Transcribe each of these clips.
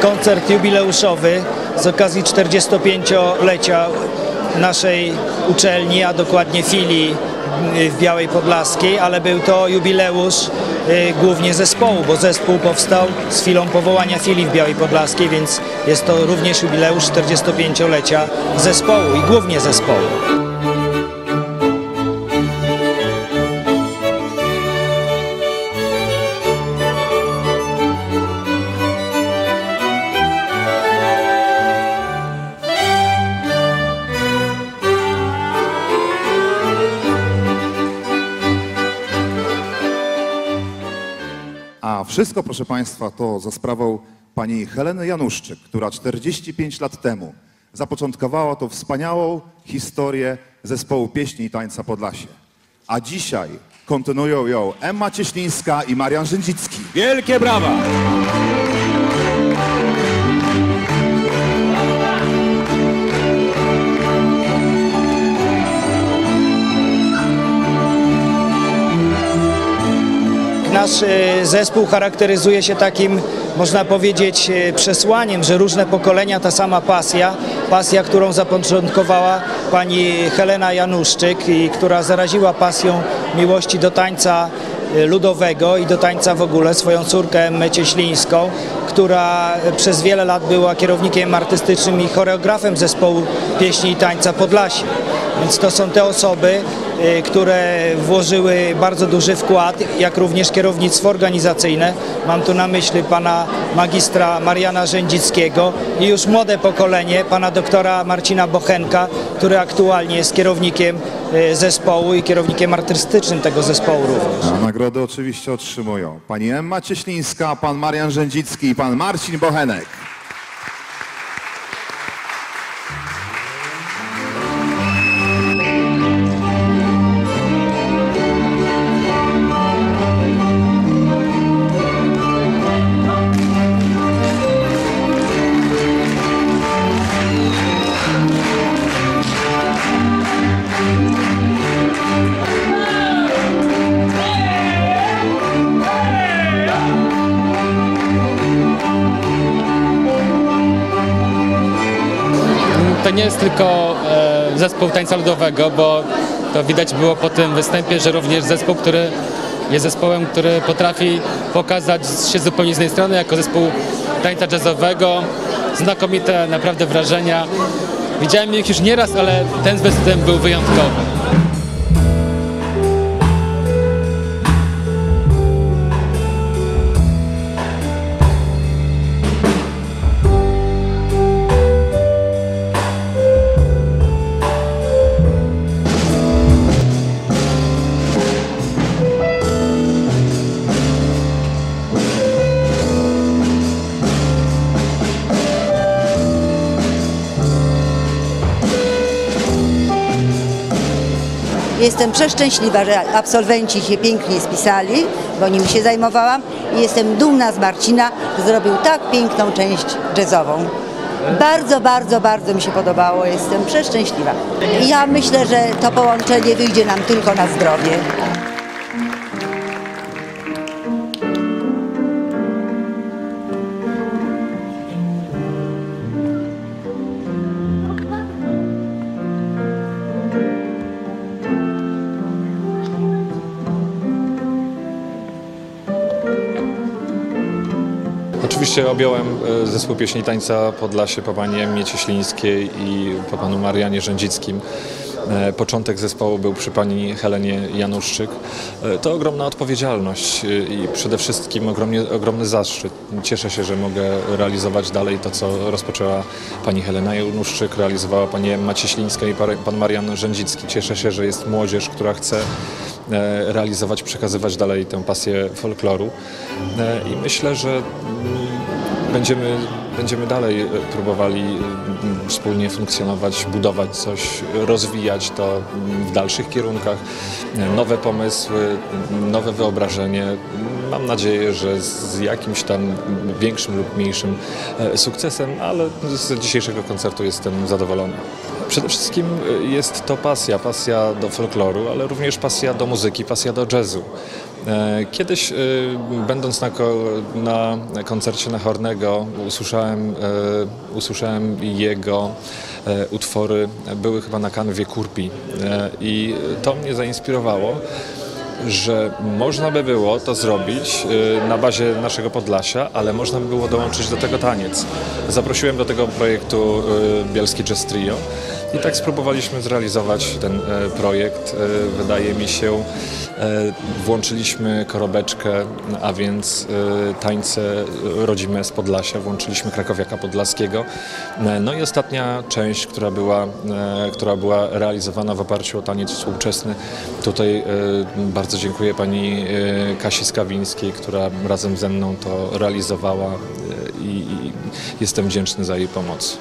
koncert jubileuszowy z okazji 45-lecia naszej uczelni, a dokładnie filii w Białej Podlaskiej, ale był to jubileusz głównie zespołu, bo zespół powstał z chwilą powołania filii w Białej Podlaskiej, więc jest to również jubileusz 45-lecia zespołu i głównie zespołu. A wszystko, proszę Państwa, to za sprawą pani Heleny Januszczyk, która 45 lat temu zapoczątkowała tą wspaniałą historię zespołu pieśni i tańca Podlasie. A dzisiaj kontynuują ją Emma Cieślińska i Marian Rzędzicki. Wielkie brawa! Nasz zespół charakteryzuje się takim, można powiedzieć, przesłaniem, że różne pokolenia, ta sama pasja, którą zapoczątkowała pani Helena Januszczyk i która zaraziła pasją miłości do tańca ludowego i do tańca w ogóle swoją córkę Emmę Cieślińską, która przez wiele lat była kierownikiem artystycznym i choreografem zespołu pieśni i tańca Podlasie. Więc to są te osoby, które włożyły bardzo duży wkład, jak również kierownictwo organizacyjne. Mam tu na myśli pana magistra Mariana Rzędzickiego i już młode pokolenie, pana doktora Marcina Bochenka, który aktualnie jest kierownikiem zespołu i kierownikiem artystycznym tego zespołu również. A nagrody oczywiście otrzymują pani Emma Cieślińska, pan Marian Rzędzicki i pan Marcin Bochenek. To nie jest tylko zespół tańca ludowego, bo to widać było po tym występie, że również zespół, który jest zespołem, który potrafi pokazać się zupełnie z innej strony, jako zespół tańca jazzowego. Znakomite naprawdę wrażenia. Widziałem ich już nieraz, ale ten występ był wyjątkowy. Jestem przeszczęśliwa, że absolwenci się pięknie spisali, bo nimi się zajmowałam i jestem dumna z Marcina, że zrobił tak piękną część jazzową. Bardzo, bardzo, bardzo mi się podobało, jestem przeszczęśliwa. I ja myślę, że to połączenie wyjdzie nam tylko na zdrowie. Oczywiście objąłem zespół pieśni i tańca Podlasie po pani Emmie Cieślińskiej i po panu Marianie Rzędzickim. Początek zespołu był przy pani Helenie Januszczyk. To ogromna odpowiedzialność i przede wszystkim ogromny zaszczyt. Cieszę się, że mogę realizować dalej to, co rozpoczęła pani Helena Januszczyk, realizowała pani Emma Cieślińska i pan Marian Rzędzicki. Cieszę się, że jest młodzież, która chce realizować, przekazywać dalej tę pasję folkloru i myślę, że będziemy dalej próbowali wspólnie funkcjonować, budować coś, rozwijać to w dalszych kierunkach, nowe pomysły, nowe wyobrażenie. Mam nadzieję, że z jakimś tam większym lub mniejszym sukcesem, ale z dzisiejszego koncertu jestem zadowolony. Przede wszystkim jest to pasja do folkloru, ale również pasja do muzyki, pasja do jazzu. Kiedyś, będąc na koncercie na Hornego, usłyszałem jego utwory, były chyba na kanwie Kurpi, i to mnie zainspirowało, że można by było to zrobić na bazie naszego Podlasia, ale można by było dołączyć do tego taniec. Zaprosiłem do tego projektu Bielskie Jazz Trio i tak spróbowaliśmy zrealizować ten projekt. Wydaje mi się, włączyliśmy korobeczkę, a więc tańce rodzime z Podlasia, włączyliśmy krakowiaka podlaskiego. No i ostatnia część, która była realizowana w oparciu o taniec współczesny. Tutaj bardzo dziękuję pani Kasi Skawińskiej, która razem ze mną to realizowała, i jestem wdzięczny za jej pomoc.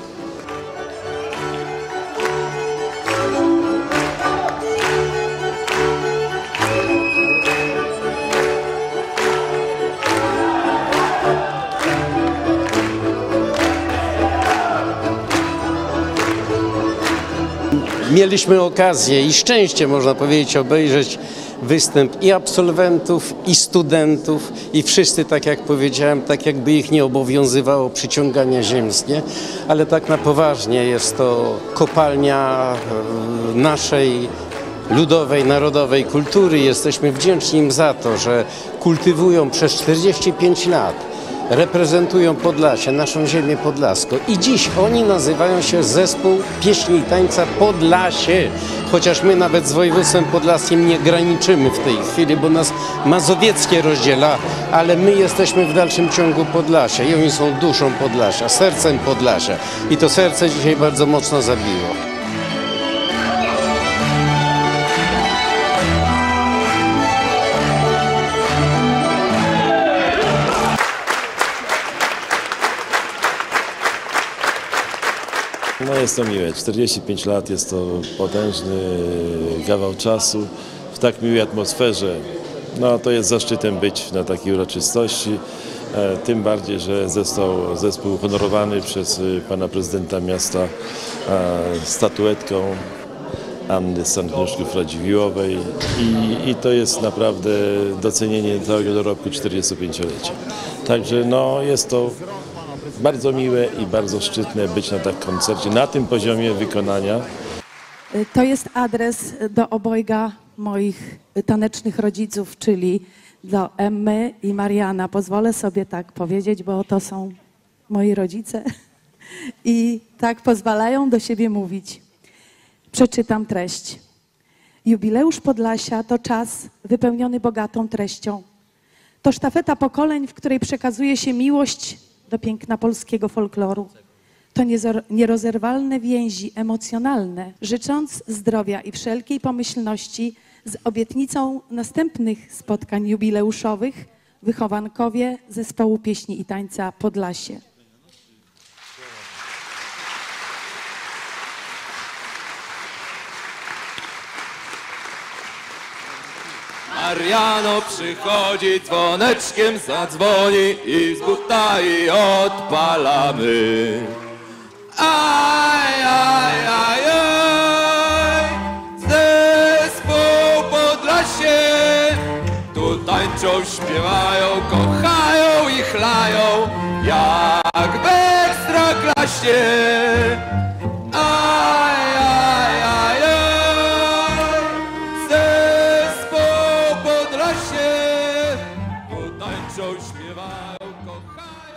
Mieliśmy okazję i szczęście, można powiedzieć, obejrzeć występ i absolwentów, i studentów, i wszyscy, tak jak powiedziałem, tak jakby ich nie obowiązywało przyciąganie ziemskie, ale tak na poważnie jest to kopalnia naszej ludowej, narodowej kultury. Jesteśmy wdzięczni im za to, że kultywują przez 45 lat, reprezentują Podlasie, naszą ziemię podlaską. I dziś oni nazywają się Zespół Pieśni i Tańca Podlasie. Chociaż my nawet z województwem podlaskim nie graniczymy w tej chwili, bo nas mazowieckie rozdziela, ale my jesteśmy w dalszym ciągu Podlasia i oni są duszą Podlasia, sercem Podlasia. I to serce dzisiaj bardzo mocno zabiło. No jest to miłe, 45 lat, jest to potężny kawał czasu w tak miłej atmosferze. No to jest zaszczytem być na takiej uroczystości, tym bardziej, że został zespół honorowany przez pana prezydenta miasta statuetką Anny Stanknuszków-Radziwiłłowej i to jest naprawdę docenienie całego dorobku 45-lecia. Także no jest to bardzo miłe i bardzo szczytne być na takim koncercie, na tym poziomie wykonania. To jest adres do obojga moich tanecznych rodziców, czyli do Emmy i Mariana. Pozwolę sobie tak powiedzieć, bo to są moi rodzice i tak pozwalają do siebie mówić. Przeczytam treść. Jubileusz Podlasia to czas wypełniony bogatą treścią. To sztafeta pokoleń, w której przekazuje się miłość do piękna polskiego folkloru. To nierozerwalne więzi emocjonalne, życząc zdrowia i wszelkiej pomyślności z obietnicą następnych spotkań jubileuszowych, wychowankowie Zespołu Pieśni i Tańca Podlasie. Mariano przychodzi, dzwoneczkiem zadzwoni i z buta i odpalamy. Aj, aj, aj, aj, Zespół Podlasie. Tu tańczą, śpiewają, kochają i chlają, jak w Ekstraklasie. Aj, aj, aj, aj. Śpiewają, kochają.